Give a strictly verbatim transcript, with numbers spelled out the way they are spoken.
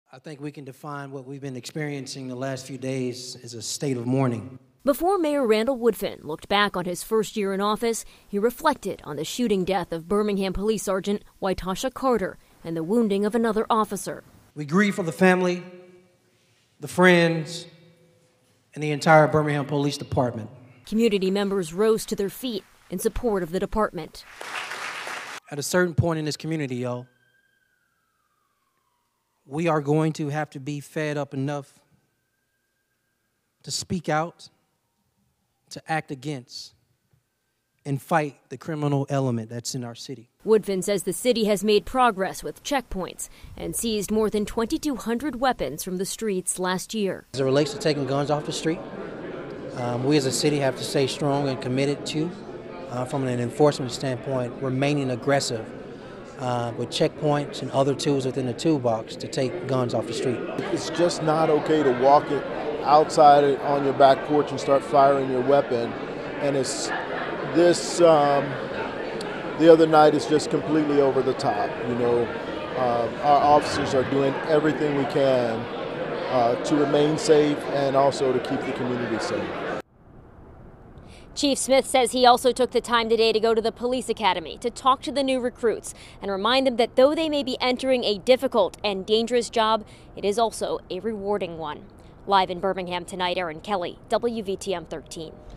I think we can define what we've been experiencing the last few days as a state of mourning. Before Mayor Randall Woodfin looked back on his first year in office, he reflected on the shooting death of Birmingham Police Sergeant Waitasha Carter and the wounding of another officer. We grieve for the family, the friends, and the entire Birmingham Police Department. Community members rose to their feet in support of the department. At a certain point in this community, y'all, we are going to have to be fed up enough to speak out, to act against, and fight the criminal element that's in our city. Woodfin says the city has made progress with checkpoints and seized more than twenty-two hundred weapons from the streets last year. As it relates to taking guns off the street, um, we as a city have to stay strong and committed to, uh, from an enforcement standpoint, remaining aggressive uh, with checkpoints and other tools within the toolbox to take guns off the street. It's just not okay to walk it outside on your back porch and start firing your weapon. And it's this, um, the other night is just completely over the top. You know, uh, our officers are doing everything we can uh, to remain safe and also to keep the community safe. Chief Smith says he also took the time today to go to the police academy to talk to the new recruits and remind them that though they may be entering a difficult and dangerous job, it is also a rewarding one. Live in Birmingham tonight, Erin Kelly, W V T M thirteen.